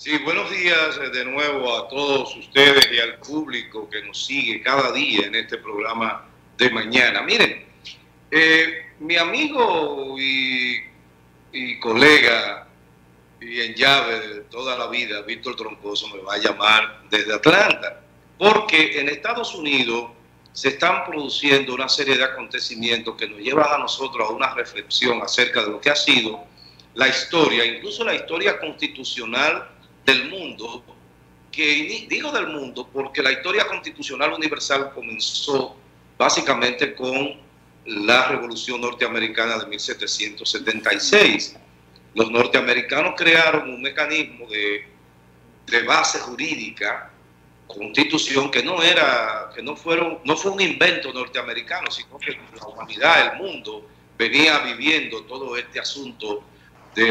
Sí, buenos días de nuevo a todos ustedes y al público que nos sigue cada día en este programa de mañana. Miren, mi amigo y colega y en llave de toda la vida, Víctor Troncoso, me va a llamar desde Atlanta, porque en Estados Unidos se están produciendo una serie de acontecimientos que nos llevan a nosotros a una reflexión acerca de lo que ha sido la historia, incluso la historia constitucional del mundo, que digo del mundo porque la historia constitucional universal comenzó básicamente con la Revolución Norteamericana de 1776. Los norteamericanos crearon un mecanismo de base jurídica, constitución, que no fue un invento norteamericano, sino que la humanidad, el mundo, venía viviendo todo este asunto de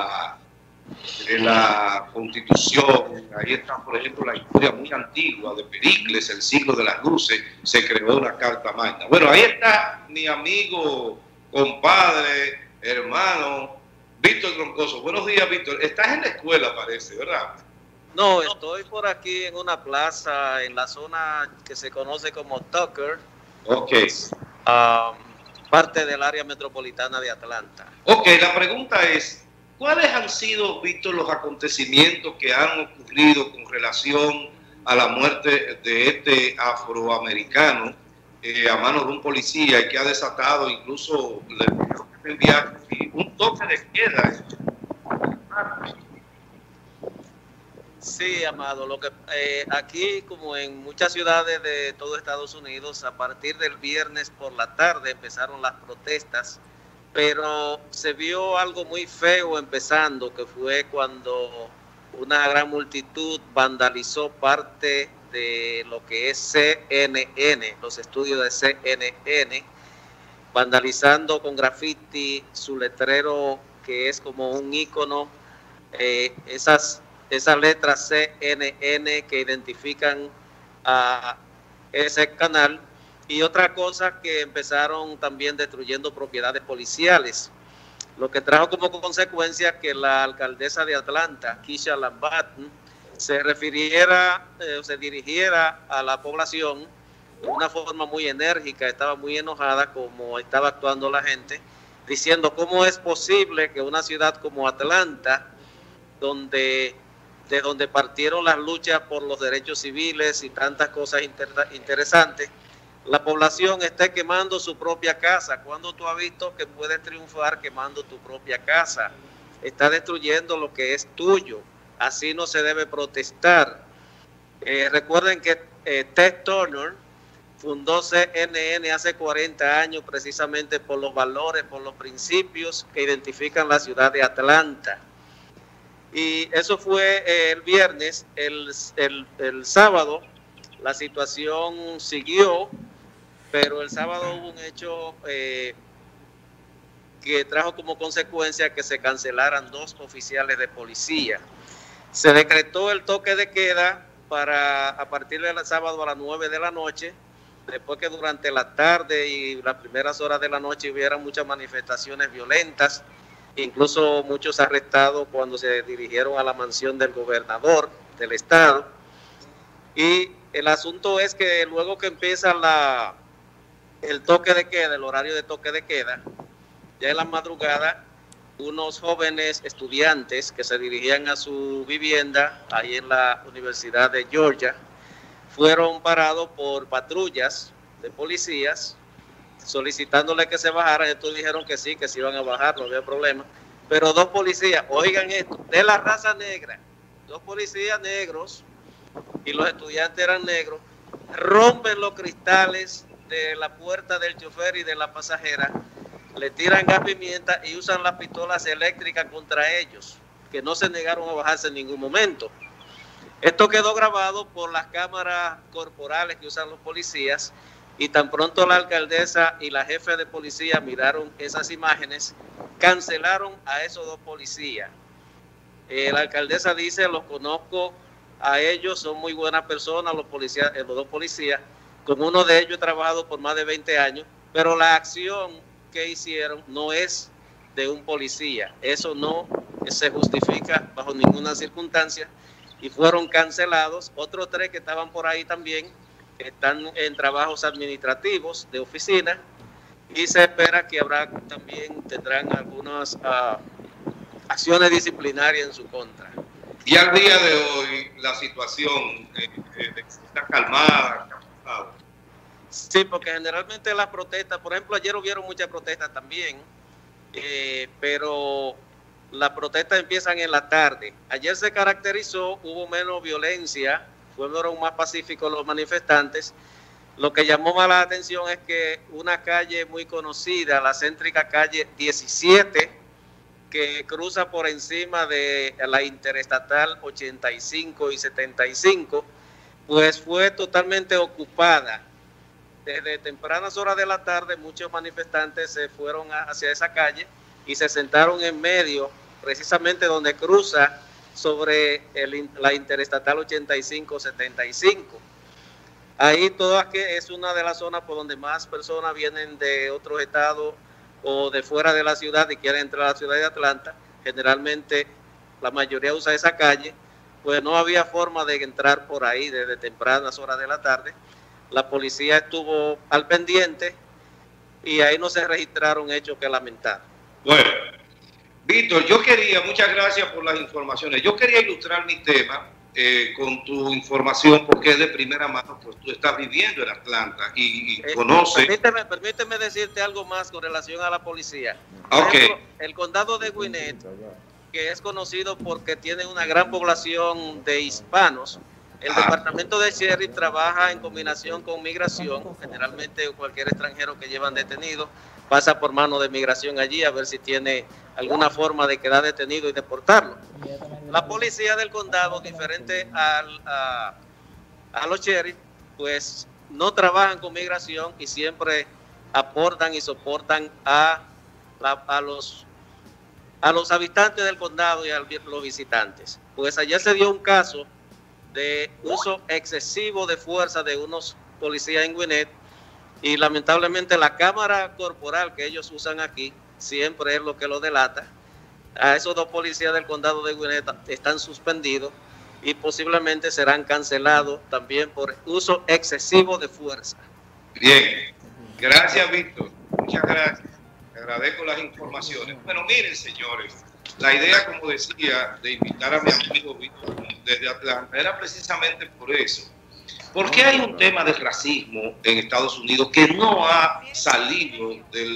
la Constitución. Ahí está, por ejemplo, la historia muy antigua de Pericles, el siglo de las luces, se creó una carta magna. Bueno, ahí está mi amigo, compadre, hermano, Víctor Troncoso. Buenos días, Víctor. Estás en la escuela, parece, ¿verdad? No, estoy por aquí en una plaza, en la zona que se conoce como Tucker. Ok. Parte del área metropolitana de Atlanta. Ok, la pregunta es, ¿cuáles han sido, Víctor, los acontecimientos que han ocurrido con relación a la muerte de este afroamericano a manos de un policía y que ha desatado incluso un toque de queda? Sí, Amado, aquí, como en muchas ciudades de todo Estados Unidos, a partir del viernes por la tarde empezaron las protestas, pero se vio algo muy feo empezando, que fue cuando una gran multitud vandalizó parte de lo que es CNN, los estudios de CNN, vandalizando con graffiti su letrero, que es como un ícono, esas letras CNN que identifican a ese canal. Y otra cosa, que empezaron también destruyendo propiedades policiales, lo que trajo como consecuencia que la alcaldesa de Atlanta, Keisha Lambert, se dirigiera a la población de una forma muy enérgica. Estaba muy enojada como estaba actuando la gente, diciendo cómo es posible que una ciudad como Atlanta, de donde partieron las luchas por los derechos civiles y tantas cosas interesantes, la población está quemando su propia casa. ¿Cuándo tú has visto que puedes triunfar quemando tu propia casa? Está destruyendo lo que es tuyo. Así no se debe protestar. Recuerden que Ted Turner fundó CNN hace 40 años precisamente por los valores, por los principios que identifican la ciudad de Atlanta. Y eso fue el viernes. El sábado la situación siguió, pero el sábado hubo un hecho que trajo como consecuencia que se cancelaran 2 oficiales de policía. Se decretó el toque de queda a partir del sábado a las 9 de la noche, después que durante la tarde y las primeras horas de la noche hubiera muchas manifestaciones violentas, incluso muchos arrestados cuando se dirigieron a la mansión del gobernador del estado. Y el asunto es que luego que empieza el toque de queda, el horario de toque de queda, ya en la madrugada, unos jóvenes estudiantes que se dirigían a su vivienda ahí en la Universidad de Georgia fueron parados por patrullas de policías solicitándole que se bajaran. Estos dijeron que sí, que se iban a bajar, no había problema. Pero 2 policías, oigan esto, de la raza negra, 2 policías negros, y los estudiantes eran negros, rompen los cristales de la puerta del chofer y de la pasajera, le tiran gas pimienta y usan las pistolas eléctricas contra ellos, que no se negaron a bajarse en ningún momento. Esto quedó grabado por las cámaras corporales que usan los policías, y tan pronto la alcaldesa y la jefe de policía miraron esas imágenes, cancelaron a esos 2 policías. La alcaldesa dice: los conozco a ellos, son muy buenas personas, los 2 policías. Con uno de ellos he trabajado por más de 20 años, pero la acción que hicieron no es de un policía. Eso no se justifica bajo ninguna circunstancia. y fueron cancelados. Otros 3 que estaban por ahí también están en trabajos administrativos de oficina, y se espera que tendrán algunas acciones disciplinarias en su contra. Y al día de hoy la situación está calmada. Sí, porque generalmente las protestas, por ejemplo, ayer hubieron muchas protestas también, pero las protestas empiezan en la tarde. Ayer se caracterizó, hubo menos violencia, fueron más pacíficos los manifestantes. Lo que llamó más la atención es que una calle muy conocida, la céntrica calle 17, que cruza por encima de la interestatal 85 y 75, pues fue totalmente ocupada. Desde tempranas horas de la tarde, muchos manifestantes se fueron hacia esa calle y se sentaron en medio, precisamente donde cruza sobre la interestatal 85-75. Ahí todas que es una de las zonas por donde más personas vienen de otros estados o de fuera de la ciudad y quieren entrar a la ciudad de Atlanta. Generalmente la mayoría usa esa calle, pues no había forma de entrar por ahí desde tempranas horas de la tarde. La policía estuvo al pendiente y ahí no se registraron hechos que lamentar. Bueno, Víctor, muchas gracias por las informaciones. Yo quería ilustrar mi tema con tu información, porque es de primera mano, pues tú estás viviendo en Atlanta y conoces. Permíteme decirte algo más con relación a la policía. Ok. Ejemplo, el condado de Gwinnett, que es conocido porque tiene una gran población de hispanos, el departamento de sheriff trabaja en combinación con migración. Generalmente cualquier extranjero que llevan detenido pasa por mano de migración allí a ver si tiene alguna forma de quedar detenido y deportarlo. La policía del condado, diferente a los sheriff, pues no trabajan con migración y siempre aportan y soportan a los habitantes del condado y a los visitantes. Pues ayer se dio un caso de uso excesivo de fuerza de unos policías en Gwinnett, y lamentablemente la cámara corporal que ellos usan aquí siempre es lo que lo delata. A esos 2 policías del condado de Gwinnett están suspendidos y posiblemente serán cancelados también por uso excesivo de fuerza. Bien, gracias Víctor, muchas gracias, te agradezco las informaciones. Bueno, miren señores, la idea, como decía, de invitar a mi amigo Víctor desde Atlanta era precisamente por eso. Porque hay un tema de racismo en Estados Unidos que no ha salido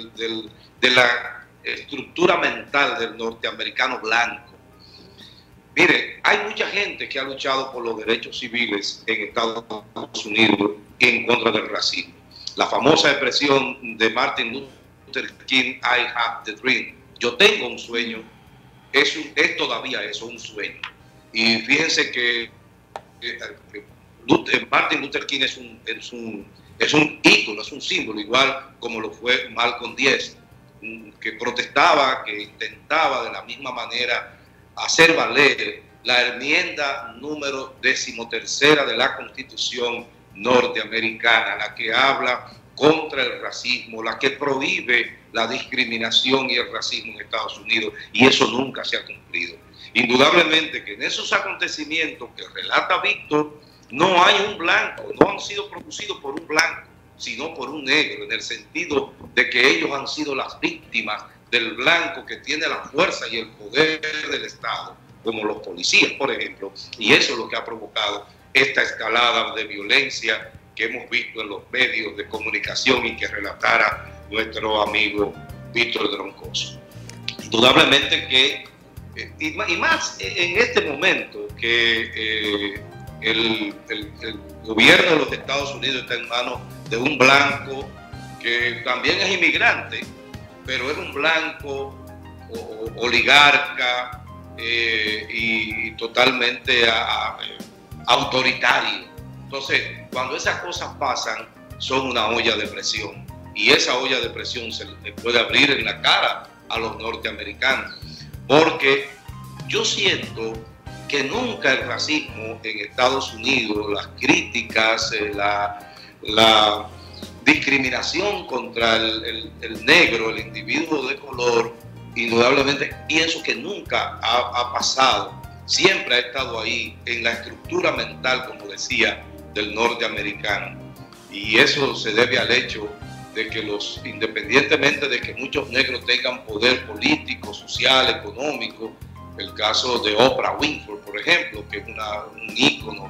de la estructura mental del norteamericano blanco. Mire, hay mucha gente que ha luchado por los derechos civiles en Estados Unidos en contra del racismo. La famosa expresión de Martin Luther King, I have the dream. Yo tengo un sueño. Es todavía eso, un sueño. Y fíjense que Martin Luther King es un ícono, es un símbolo, igual como lo fue Malcolm X, que protestaba, que intentaba de la misma manera hacer valer la enmienda número 13ª de la Constitución norteamericana, la que habla contra el racismo, la que prohíbe la discriminación y el racismo en Estados Unidos, y eso nunca se ha cumplido. Indudablemente que en esos acontecimientos que relata Víctor, no hay un blanco, no han sido producidos por un blanco, sino por un negro, en el sentido de que ellos han sido las víctimas del blanco que tiene la fuerza y el poder del Estado, como los policías, por ejemplo, y eso es lo que ha provocado esta escalada de violencia que hemos visto en los medios de comunicación y que relatara nuestro amigo Víctor Troncoso. Indudablemente que, y más en este momento que el gobierno de los Estados Unidos está en manos de un blanco que también es inmigrante, pero es un blanco oligarca y totalmente autoritario. Entonces, cuando esas cosas pasan, son una olla de presión, y esa olla de presión se le puede abrir en la cara a los norteamericanos, porque yo siento que nunca el racismo en Estados Unidos, las críticas, la discriminación contra el negro, el individuo de color, indudablemente pienso que nunca ha pasado siempre ha estado ahí en la estructura mental, como decía, del norteamericano. Y eso se debe al hecho de que independientemente de que muchos negros tengan poder político, social, económico, el caso de Oprah Winfrey, por ejemplo, que es un ícono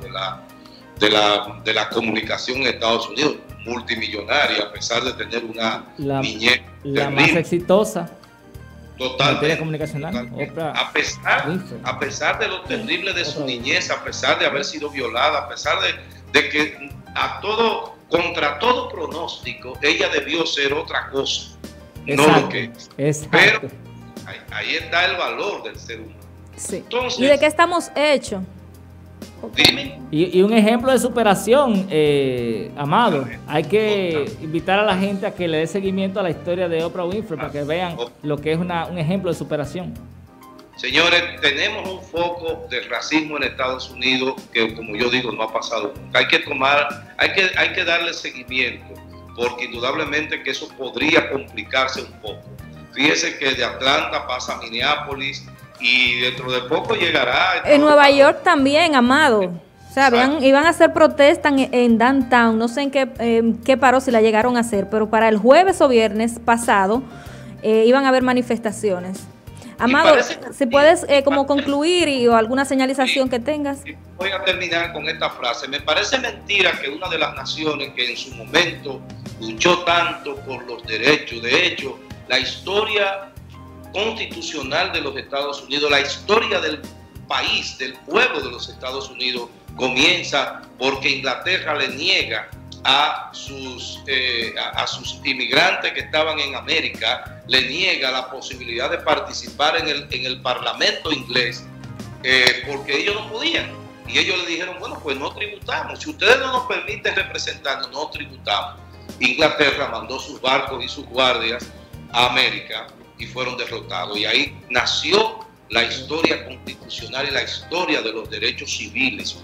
de la comunicación en Estados Unidos, multimillonaria, a pesar de tener una niñez la más exitosa. Totalmente. Comunicacional. Oprah a pesar de lo terrible de su niñez, a pesar de haber sido violada, a pesar de que contra todo pronóstico, ella debió ser otra cosa, exacto, no lo que es. Pero ahí está el valor del ser humano. Sí. Entonces, ¿y de qué estamos hechos? Dime. Y un ejemplo de superación, Amado, hay que invitar a la gente a que le dé seguimiento a la historia de Oprah Winfrey para que vean lo que es un ejemplo de superación. Señores, tenemos un foco de racismo en Estados Unidos que, como yo digo, no ha pasado nunca. Hay que darle seguimiento, porque indudablemente que eso podría complicarse un poco. Fíjese que de Atlanta pasa a Minneapolis y dentro de poco llegará. En Nueva York también, Amado. O sea, iban a hacer protesta en Downtown, no sé en qué paró, si la llegaron a hacer, pero para el jueves o viernes pasado iban a haber manifestaciones. Amado, si puedes como concluir o alguna señalización que tengas. Voy a terminar con esta frase. Me parece mentira que una de las naciones que en su momento luchó tanto por los derechos, de hecho, la historia constitucional de los Estados Unidos, la historia del país, del pueblo de los Estados Unidos, comienza porque Inglaterra le niega a sus inmigrantes que estaban en América, le niega la posibilidad de participar en el Parlamento inglés, porque ellos no podían. Y ellos le dijeron, bueno, pues no tributamos. Si ustedes no nos permiten representarnos, no tributamos. Inglaterra mandó sus barcos y sus guardias a América y fueron derrotados. Y ahí nació la historia constitucional y la historia de los derechos civiles.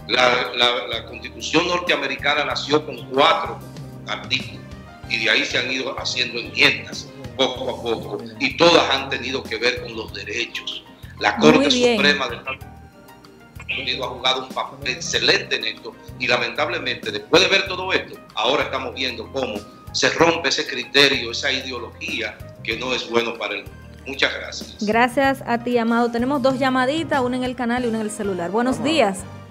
La Constitución norteamericana nació con 4 artículos y de ahí se han ido haciendo enmiendas poco a poco y todas han tenido que ver con los derechos. La Corte Suprema de Estados Unidos ha jugado un papel excelente en esto y lamentablemente después de ver todo esto, ahora estamos viendo cómo se rompe ese criterio, esa ideología que no es bueno para el mundo. Muchas gracias. Gracias a ti, Amado. Tenemos 2 llamaditas, una en el canal y una en el celular. Buenos días.